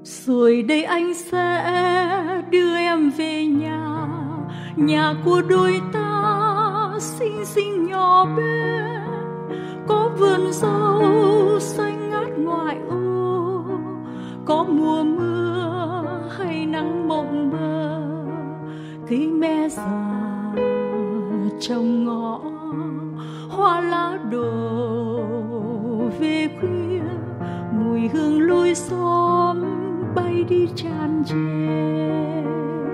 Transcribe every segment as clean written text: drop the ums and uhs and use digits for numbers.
Rồi đây anh sẽ đưa em về nhà, nhà của đôi ta xinh xinh nhỏ bé, có vườn dâu xanh ngát ngoại ô, có mùa mưa hay nắng mộng mơ. Khi mẹ già trong ngõ hoa lá đổ về khuya, mùi hương lối xóm bay đi tràn trề.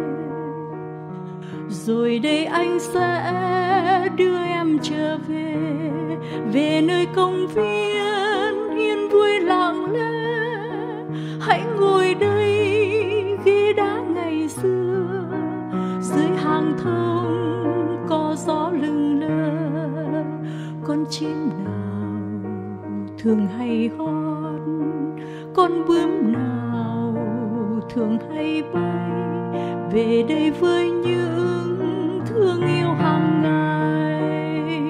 Rồi đây anh sẽ đưa em trở về, về nơi công viên yên vui lặng lẽ. Hãy ngồi đây ghế đá ngày xưa, dưới hàng thông có gió lưng lơ. Con chim nào thường hay hót, con bướm nào thường hay bay, về đây với những thương yêu hàng ngày.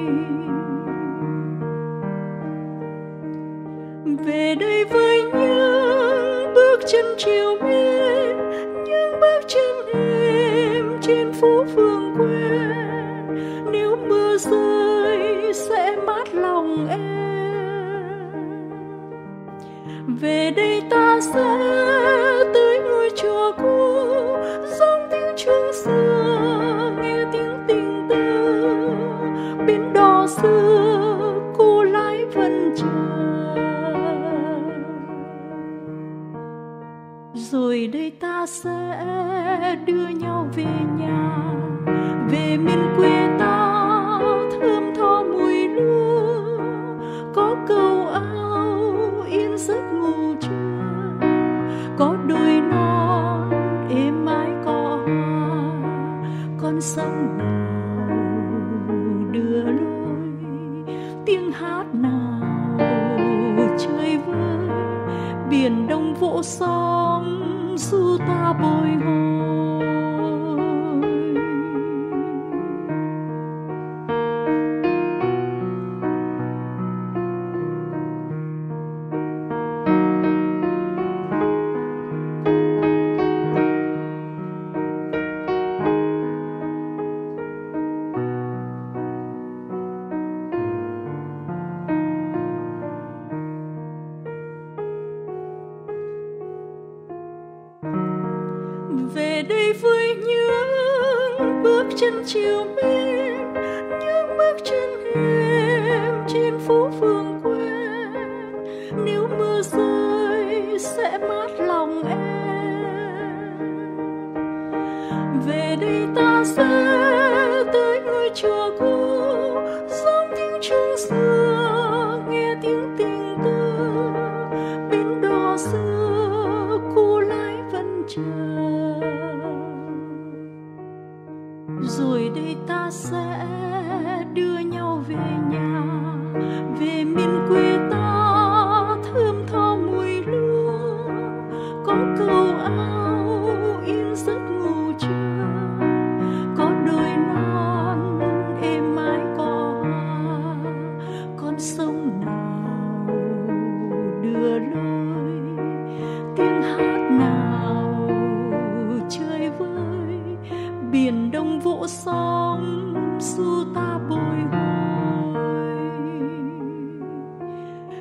Về đây với những bước chân chiều mến, những bước chân êm trên phố phường quê. Nếu mưa rơi sẽ mát lòng em. Về đây ta sẽ tới ngôi chùa cũ, dòng tiếng chuông xưa nghe tiếng tình tứ. Bến đò xưa cô lái vẫn chờ. Rồi đây ta sẽ đưa nhau về nhà, về miền quê ta thơm tho mùi lúa, có cầu áo yên giấc ngủ trưa, có đồi non êm ái cỏ hoa, con sông nào đưa lối, tiếng hát nào chơi vơi. Biển đông vỗ sóng du ta bồi hồi. Về đây với những bước chân chiều mến, những bước chân êm trên phố phường quê. Nếu mưa rơi sẽ mát lòng em. Về đây ta sẽ tới ngôi chùa cũ, dòng tiếng chuông xưa nghe tiếng tình tứ. Bến đò xưa cô lái vẫn chờ. Rồi đây ta sẽ đưa nhau về nhà, về miền quê ta thơm tho mùi lúa, có cầu áo yên giấc ngủ trưa, có đồi non êm ái cỏ hoa, con sông nào đưa lối, tiếng hát nào chơi vơi. Biển đông vỗ sóng du ta bồi hồi.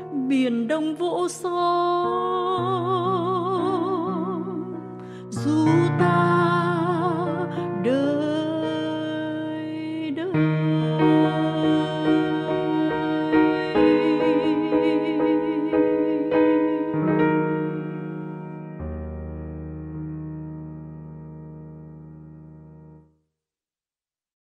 Biển đông vỗ sóng du